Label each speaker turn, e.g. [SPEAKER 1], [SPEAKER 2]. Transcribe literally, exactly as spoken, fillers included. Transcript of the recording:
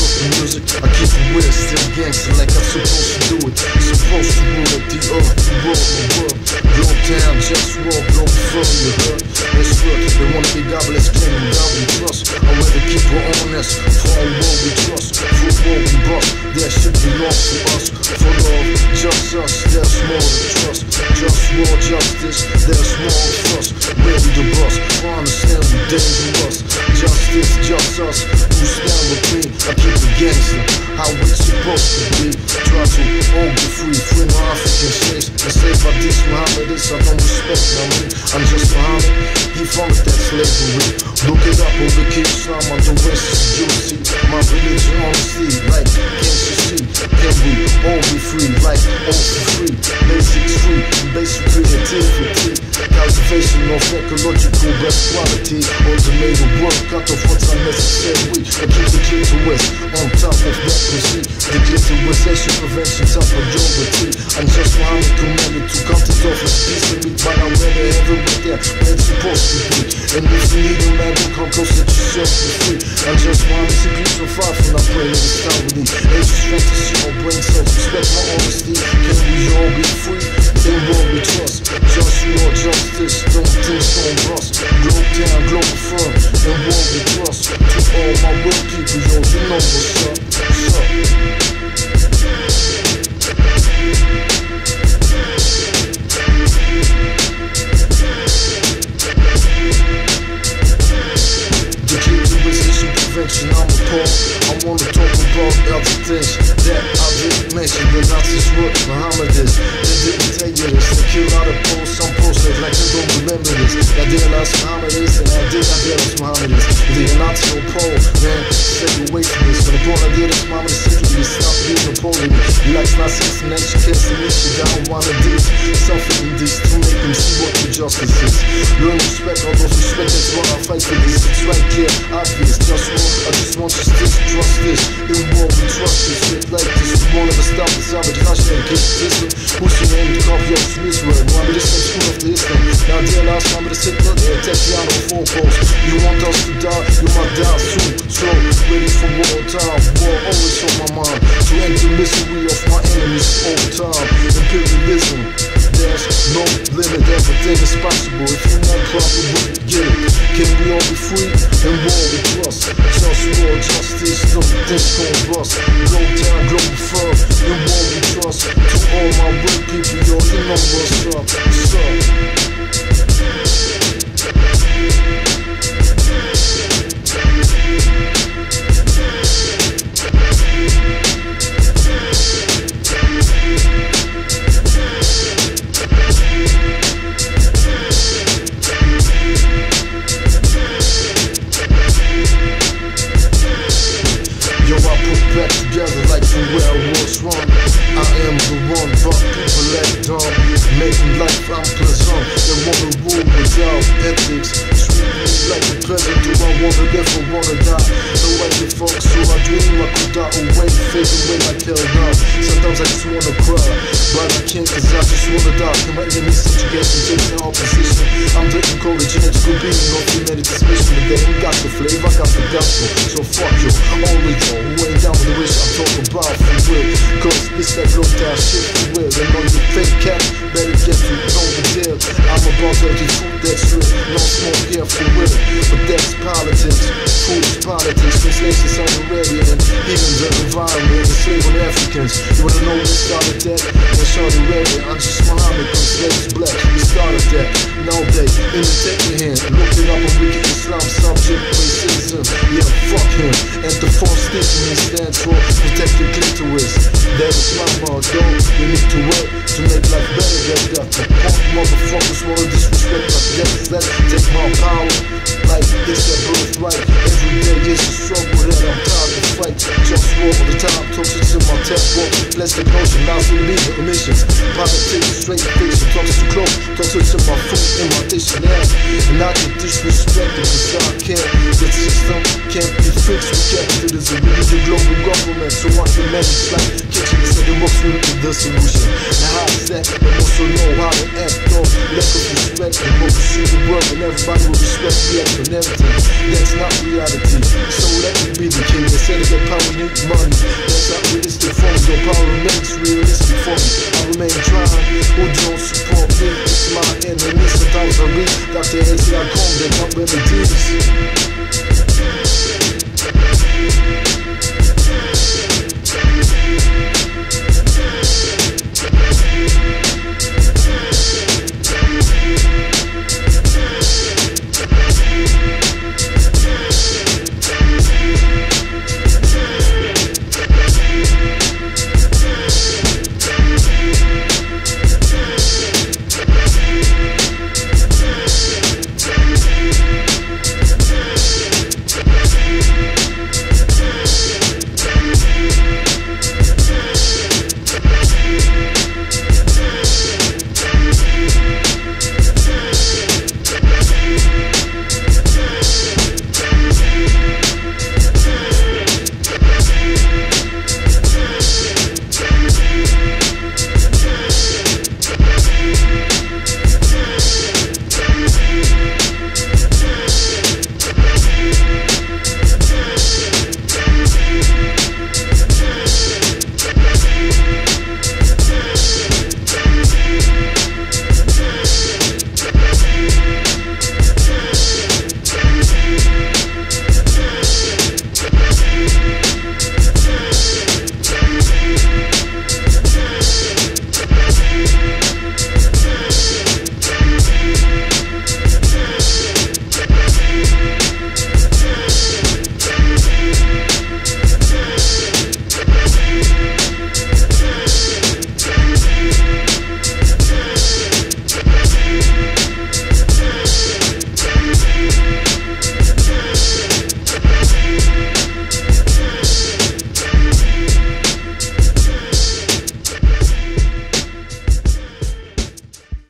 [SPEAKER 1] with the music, I keep it weird, still gangster like I'm supposed to do it. Supposed to rule it, the earth, the world, the world. Globe town, JustWar, Globalfirm, you heard? That's good, they wanna be godless, claiming God we trust. I'd rather keep her honest, for our world we trust. For world we bust, that shit belongs to us. For love, just us, there's more to trust. JustWar, justice, there's more of us. Ready to bust, for understand we dangerous. Justice, just us, who stand with me. I keep it gangster, how it's supposed to be. Try to all be free, free my African slaves. And slave by these Muhammadis, I don't respect them. I mean, I'm just Muhammad, he founded that slavery. Look it up over King Islam on the west, you see. My religion honesty, like, can't you see? Can we all be free, like, all for free? Basics free, basic creativity. Cultivation of ecological best quality. Automated work, cut off what's unnecessary. I keep the clitoris on top of that pussy. Declitorization prevention top majority. I'm just Muhammad commanded to cut it off as peace to me. But I'm ready to have it right there where it's supposed to be. And if you need a man, then come close, let yourself be free. I'm just Muhammad, secret so far from that brain in this comedy. Age is fantasy, my brain cells, respect my honesty. Can we all be free? In what we trust. JustWar, justice, don't think so rust. Globe town, Globalfirm, in what we trust. To all my real people, yo, you know what's up, what's up. Declitorization prevention, I'm appalled. I wanna talk about other things that I didn't mention. The Nazis were Muhammadism. They didn't tell you this. They kill out of posts, some posts like they don't remember this. I did last Muhammadism and I did not did last Muhammadism. They are not so poor, man. Stay away from this. But the point I did is Muhammad simply stop being Napoleon. He likes Nazis and she cares to me. She down one of these. Suffering these to make them see what the justice is. Learn respect, all those respect, that's what I fight for this. It's right here, obvious. JustWar, I just want you to trust this. In war we trust this shit like this. We won't ever stop this. I'm a crash and kiss system. Who's your name to copy your Smith's word? One of this is true of the Islam. Now dear last time of the sick blood, they'll take you on the four posts. You want us to die, you might die soon. So ready for war time. War always on my mind. To end the misery of my enemies all the time. Imperialism, there's no limit, everything is possible. If you want problem, get it. Can we all be free? In war we trust. JustWar, justice, nothing's gon' bust. Globe town, Globalfirm, in war we trust. To all my real people, yo, you know what's up, what's up. Back together like from where I was wrong. I am the one, but people act dumb. Making life unpleasant. They wanna rule without ethics. Treat me like a peasant. Do I wanna live or wanna die? No I give fuck, so I dream I could die away. Fade away like hell now. Sometimes I just wanna cry, but I can't cause I just wanna die. Can my enemies subjugate and take the opposition? I'm the ecological being of humanity's mission. But they ain't got the flavor, I got the gospel. So fuck you, only you who ain't down with the wish I'm talking about for real. Cause it's that low down shit for real. And all you fake cats better get to know the deal. I'm about dirty food that's real. No smoke here for real. But that's politics, foolish politics. Translation Saudi Arabia and even the environment. Enslaving Africans. You wanna know who started that? In Saudi Arabia, I'm just Muhammad, cause slaves black. We started that. Now they imitate me here. Looking up a wicked Islam subject racism. Yeah, fuck him. And the false thinking he stands for protect the clitoris. That is my motto. We need to work to make life better. Get that the punk motherfuckers wanna disrespect us. Yes, let's take my power. Like it's their birthright. Every day is a struggle that I'm tired to fight. JustWar all the time. Toxic in my tech walk. Let's get motion. Now we leave the emissions. Politics, straight fiction. Toxic to close. Toxic in my food in my dictionary. And I get disrespected cause I can't. The system can't be fixed with capitalism. We need a global government so I can manage like kitchens and the books will be the solution. And how is that? They also know how to act on lack of respect. The books see the world and everybody will respect the equanimity. That's not reality. So let me be the king. They said to get power, need money. That's not realistic for me. Though power remains realistic for me. I remain trying. Who don't support me? It's my enemy. Sometimes I read Doctor Ezra Combe, they got remedies.